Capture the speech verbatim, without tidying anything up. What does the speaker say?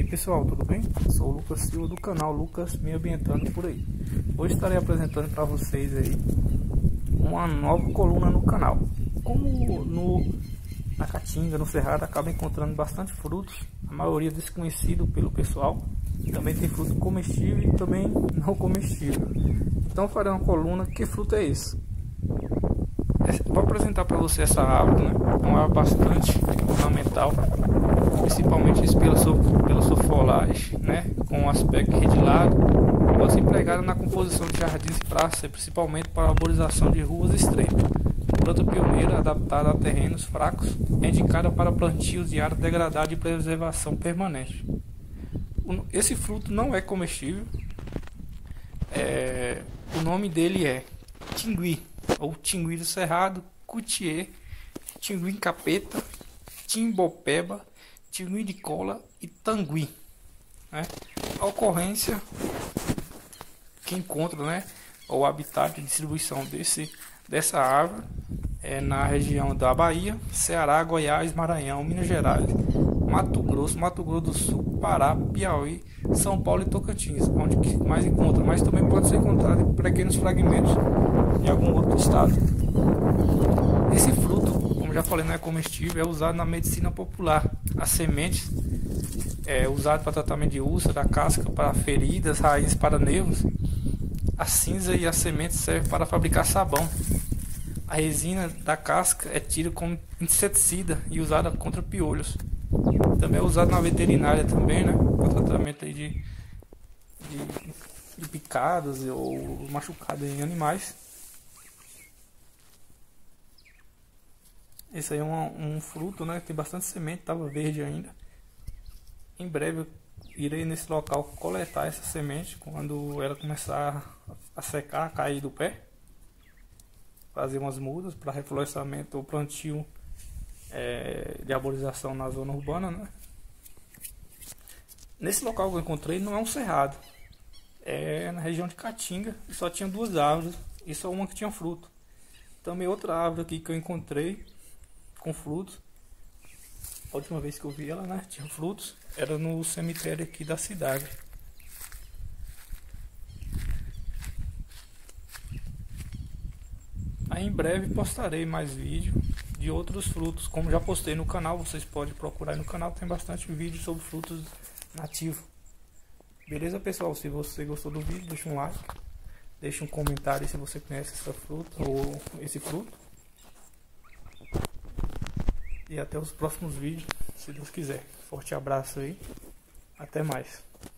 pessoal, tudo bem? Sou o Lucas Silva do canal Lucas Me Ambientando Por Aí. Hoje estarei apresentando para vocês aí uma nova coluna no canal. Como no, na Caatinga, no Cerrado, acaba encontrando bastante frutos, a maioria desconhecido pelo pessoal. Também tem fruto comestível e também não comestível. Então farei uma coluna, que fruto é esse? Vou apresentar para você essa árvore, né? É uma árvore bastante ornamental, principalmente pela sua, pela sua folhagem, né? Com um aspecto redilado. Pode ser empregada na composição de jardins e praças, principalmente para a arborização de ruas estreitas. Planta pioneira adaptada a terrenos fracos, é indicada para plantios de área degradada e preservação permanente. Esse fruto não é comestível. É, o nome dele é tingui, ou tingui do cerrado, cutiê, tingui capeta, timbopeba, tingui de cola e tangui, né? A ocorrência que encontra, né, o habitat de distribuição desse, dessa árvore é na região da Bahia, Ceará, Goiás, Maranhão, Minas Gerais, Mato Grosso, Mato Grosso do Sul, Pará, Piauí, São Paulo e Tocantins, onde que mais encontra, mas também pode ser encontrado em pequenos fragmentos em algum outro estado. Esse fruto, como já falei, não é comestível, é usado na medicina popular. As sementes é usado para tratamento de úlcera, a casca para feridas, raízes para nervos. A cinza e as sementes servem para fabricar sabão. A resina da casca é tida como inseticida e usada contra piolhos. Também é usado na veterinária também, né, para tratamento aí de, de, de picadas ou machucadas em animais. Esse aí é um, um fruto, né, tem bastante semente, estava verde ainda. Em breve eu irei nesse local coletar essa semente quando ela começar a secar, a cair do pé. Fazer umas mudas para reflorestamento ou plantio é, de arborização na zona urbana, né? Nesse local que eu encontrei não é um cerrado, é na região de Caatinga, e só tinha duas árvores e só uma que tinha fruto. Também outra árvore aqui que eu encontrei com frutos, a última vez que eu vi ela, né, tinha frutos, era no cemitério aqui da cidade. Aí em breve postarei mais vídeo de outros frutos, como já postei no canal, vocês podem procurar aí no canal, tem bastante vídeo sobre frutos nativos. Beleza, pessoal? Se você gostou do vídeo, deixa um like, deixa um comentário se você conhece essa fruta ou esse fruto. E até os próximos vídeos, se Deus quiser. Forte abraço aí, até mais.